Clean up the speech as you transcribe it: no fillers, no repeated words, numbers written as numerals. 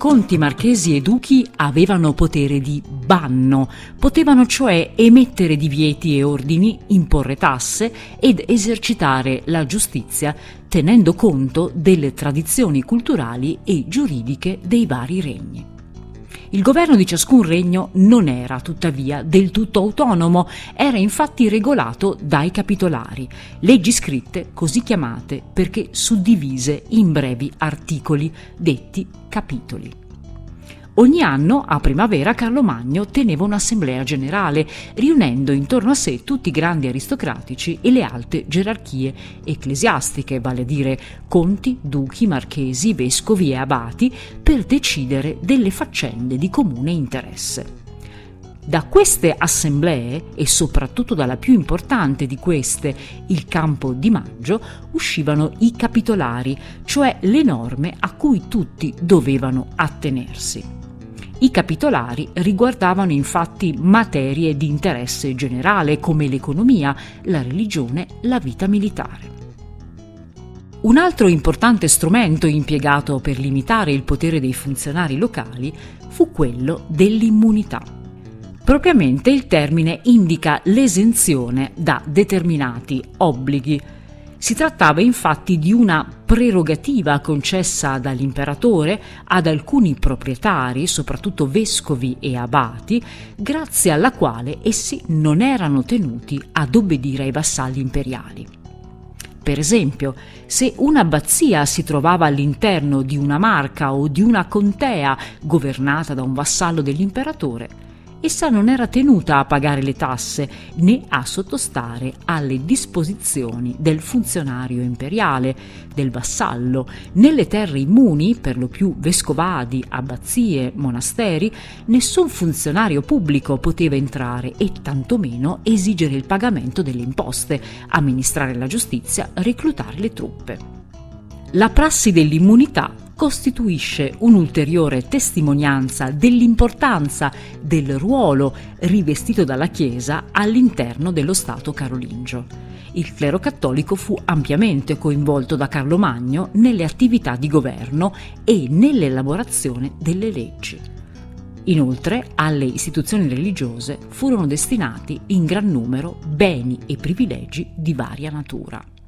conti, marchesi e duchi avevano potere di banno, potevano cioè emettere divieti e ordini, imporre tasse ed esercitare la giustizia tenendo conto delle tradizioni culturali e giuridiche dei vari regni. Il governo di ciascun regno non era tuttavia del tutto autonomo, era infatti regolato dai capitolari, leggi scritte così chiamate perché suddivise in brevi articoli, detti capitoli. Ogni anno, a primavera, Carlo Magno teneva un'assemblea generale, riunendo intorno a sé tutti i grandi aristocratici e le alte gerarchie ecclesiastiche, vale a dire conti, duchi, marchesi, vescovi e abati, per decidere delle faccende di comune interesse. Da queste assemblee, e soprattutto dalla più importante di queste, il Campo di Maggio, uscivano i capitolari, cioè le norme a cui tutti dovevano attenersi. I capitolari riguardavano infatti materie di interesse generale come l'economia, la religione, la vita militare. Un altro importante strumento impiegato per limitare il potere dei funzionari locali fu quello dell'immunità. Propriamente il termine indica l'esenzione da determinati obblighi. Si trattava infatti di una prerogativa concessa dall'imperatore ad alcuni proprietari, soprattutto vescovi e abati, grazie alla quale essi non erano tenuti ad obbedire ai vassalli imperiali. Per esempio, se un'abbazia si trovava all'interno di una marca o di una contea governata da un vassallo dell'imperatore, essa non era tenuta a pagare le tasse né a sottostare alle disposizioni del funzionario imperiale, del vassallo. Nelle terre immuni, per lo più vescovadi, abbazie, monasteri, nessun funzionario pubblico poteva entrare e tantomeno esigere il pagamento delle imposte, amministrare la giustizia, reclutare le truppe. La prassi dell'immunità costituisce un'ulteriore testimonianza dell'importanza del ruolo rivestito dalla Chiesa all'interno dello Stato carolingio. Il clero cattolico fu ampiamente coinvolto da Carlo Magno nelle attività di governo e nell'elaborazione delle leggi. Inoltre, alle istituzioni religiose furono destinati in gran numero beni e privilegi di varia natura.